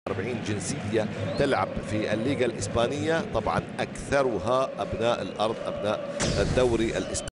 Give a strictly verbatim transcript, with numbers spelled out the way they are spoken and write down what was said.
أربعين جنسية تلعب في الليغا الإسبانية، طبعا أكثرها أبناء الأرض، أبناء الدوري الإسباني.